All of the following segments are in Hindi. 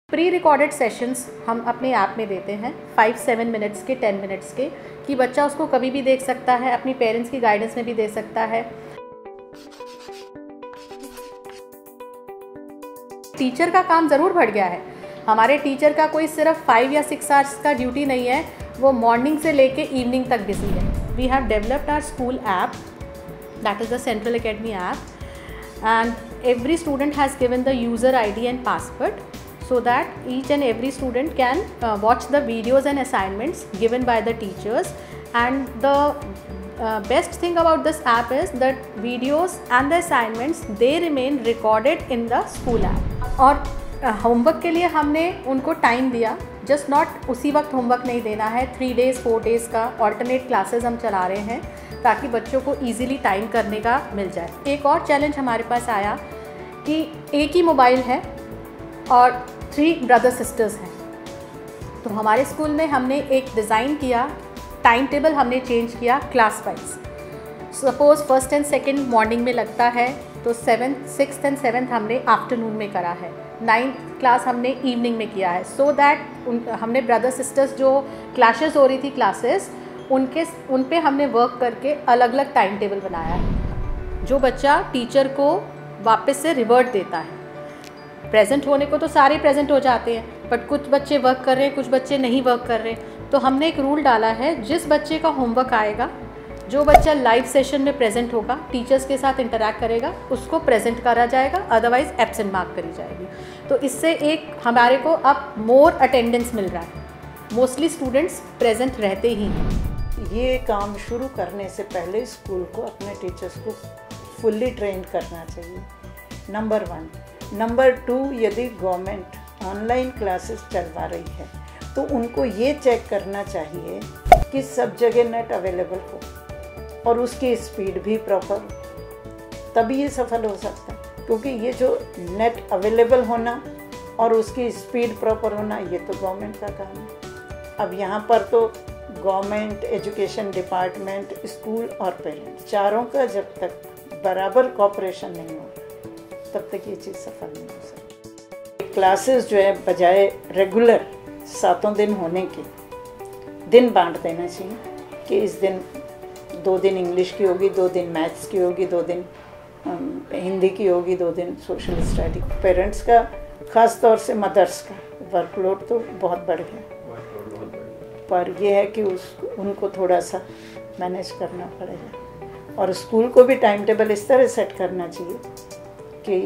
प्री रिकॉर्डेड सेशंस हम अपने ऐप में देते हैं 5-7 मिनट्स के, 10 मिनट्स के, कि बच्चा उसको कभी भी देख सकता है, अपनी पेरेंट्स की गाइडेंस में भी दे सकता है। टीचर का काम ज़रूर बढ़ गया है। हमारे टीचर का कोई सिर्फ 5 या 6 आवर्स का ड्यूटी नहीं है, वो मॉर्निंग से लेके इवनिंग तक बिजी है। We have developed our school app, that is the central academy app, and every student has given the user ID and password so that each and every student can watch the videos and assignments given by the teachers. And the best thing about this app is that videos and the assignments, they remain recorded in the school app. और होमवर्क के लिए हमने उनको टाइम दिया, जस्ट नॉट उसी वक्त होमवर्क नहीं देना है, 3 days 4 days का ऑल्टरनेट क्लासेस हम चला रहे हैं ताकि बच्चों को इजीली टाइम करने का मिल जाए। एक और चैलेंज हमारे पास आया कि एक ही मोबाइल है और 3 ब्रदर सिस्टर्स हैं, तो हमारे स्कूल में हमने एक डिज़ाइन किया, टाइम टेबल हमने चेंज किया class wise. Suppose 1st and 2nd morning में लगता है, तो 7th 6th and 7th हमने आफ्टरनून में करा है, 9th क्लास हमने इवनिंग में किया है, सो दैट हमने ब्रदर सिस्टर्स जो क्लैशेस हो रही थी क्लासेस, उन पे हमने वर्क करके अलग अलग टाइम टेबल बनाया है, जो बच्चा टीचर को वापस से रिवर्ट देता है। प्रेजेंट होने को तो सारे प्रेजेंट हो जाते हैं, बट कुछ बच्चे वर्क कर रहे हैं, कुछ बच्चे नहीं वर्क कर रहे, तो हमने एक रूल डाला है, जिस बच्चे का होमवर्क आएगा, जो बच्चा लाइव सेशन में प्रेजेंट होगा, टीचर्स के साथ इंटरैक्ट करेगा, उसको प्रेजेंट करा जाएगा, अदरवाइज एब्सेंट मार्क करी जाएगी। तो इससे एक हमारे को अब मोर अटेंडेंस मिल रहा है, मोस्टली स्टूडेंट्स प्रेजेंट रहते ही हैं। ये काम शुरू करने से पहले स्कूल को अपने टीचर्स को फुल्ली ट्रेन करना चाहिए, नंबर 1। नंबर 2, यदि गवर्नमेंट ऑनलाइन क्लासेस चलवा रही है तो उनको ये चेक करना चाहिए कि सब जगह नेट अवेलेबल हो और उसकी स्पीड भी प्रॉपर, तभी ये सफल हो सकता है। क्योंकि ये जो नेट अवेलेबल होना और उसकी स्पीड प्रॉपर होना, ये तो गवर्नमेंट का काम है। अब यहाँ पर तो गवर्नमेंट, एजुकेशन डिपार्टमेंट, स्कूल और पेरेंट्स, चारों का जब तक बराबर कोऑपरेशन नहीं होगा तब तक ये चीज़ सफल नहीं हो सकती। क्लासेस जो है बजाय रेगुलर 7 दिन होने के, दिन बांट देना चाहिए कि इस दिन 2 दिन इंग्लिश की होगी, 2 दिन मैथ्स की होगी, 2 दिन हिंदी की होगी, 2 दिन सोशल स्टडी। पेरेंट्स का, ख़ास तौर से मदर्स का वर्कलोड तो बहुत बढ़ गया, पर यह है कि उनको थोड़ा सा मैनेज करना पड़ेगा। और स्कूल को भी टाइम टेबल इस तरह सेट करना चाहिए कि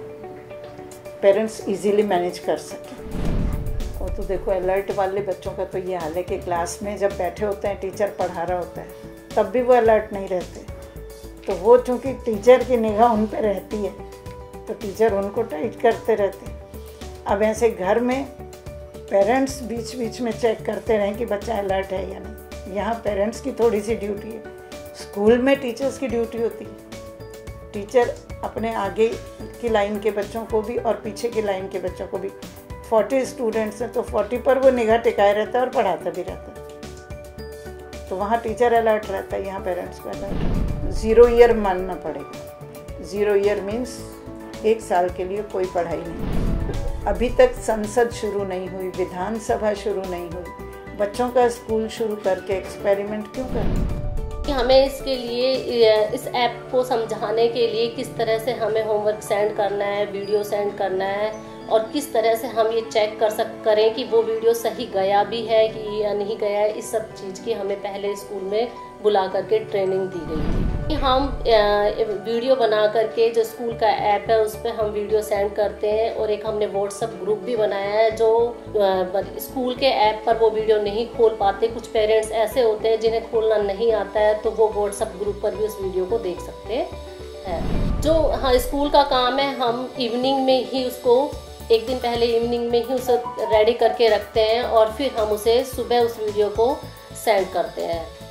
पेरेंट्स इजीली मैनेज कर सकें। और तो देखो, अलर्ट वाले बच्चों का तो ये हाल है कि क्लास में जब बैठे होते हैं, टीचर पढ़ा रहा होता है, तब भी वो अलर्ट नहीं रहते, तो वो चूँकि टीचर की निगाह उन पर रहती है तो टीचर उनको टाइट करते रहते हैं। अब ऐसे घर में पेरेंट्स बीच बीच में चेक करते रहें कि बच्चा अलर्ट है या नहीं। यहाँ पेरेंट्स की थोड़ी सी ड्यूटी है, स्कूल में टीचर्स की ड्यूटी होती है। टीचर अपने आगे की लाइन के बच्चों को भी और पीछे की लाइन के बच्चों को भी, 40 स्टूडेंट्स हैं तो 40 पर वो निगाह टिकाए रहता है और पढ़ाता भी रहता है। तो वहाँ टीचर अलर्ट रहता है, यहाँ पेरेंट्स को अलर्ट। 0 ईयर मानना पड़ेगा। 0 ईयर मीन्स 1 साल के लिए कोई पढ़ाई नहीं। अभी तक संसद शुरू नहीं हुई, विधानसभा शुरू नहीं हुई, बच्चों का स्कूल शुरू करके एक्सपेरिमेंट क्यों करें? हमें इसके लिए, इस ऐप को समझाने के लिए किस तरह से हमें होमवर्क सेंड करना है, वीडियो सेंड करना है, और किस तरह से हम ये चेक करें कि वो वीडियो सही गया भी है कि या नहीं गया है, इस सब चीज़ की हमें पहले स्कूल में बुला करके ट्रेनिंग दी गई थी। हम वीडियो बना करके, जो स्कूल का ऐप है उस पर हम वीडियो सेंड करते हैं, और एक हमने व्हाट्सएप ग्रुप भी बनाया है, जो स्कूल के ऐप पर वो वीडियो नहीं खोल पाते, कुछ पेरेंट्स ऐसे होते हैं जिन्हें खोलना नहीं आता है, तो वो व्हाट्सएप ग्रुप पर भी उस वीडियो को देख सकते हैं। जो हाँ स्कूल का काम है, हम इवनिंग में ही उसको, एक दिन पहले इवनिंग में ही उसे रेडी करके रखते हैं और फिर हम उसे सुबह उस वीडियो को सेंड करते हैं।